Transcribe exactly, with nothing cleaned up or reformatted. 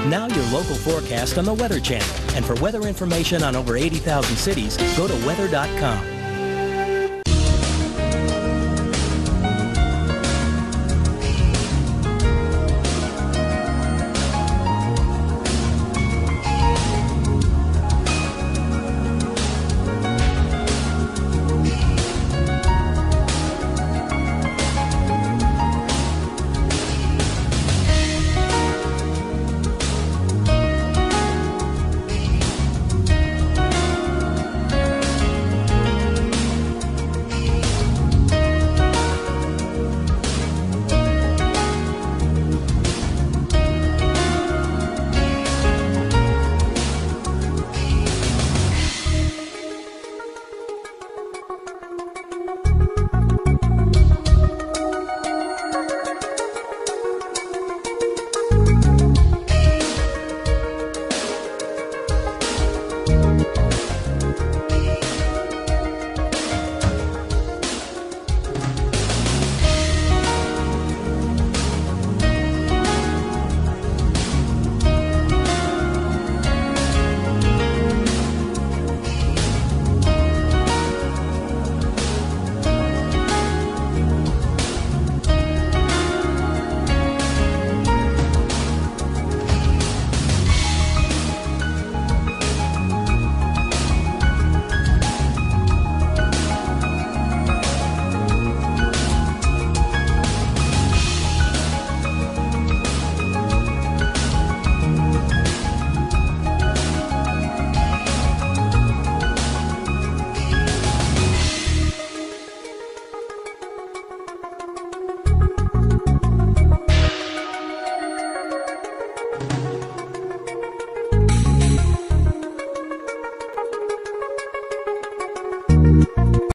Now your local forecast on the Weather Channel. And for weather information on over eighty thousand cities, go to weather dot com.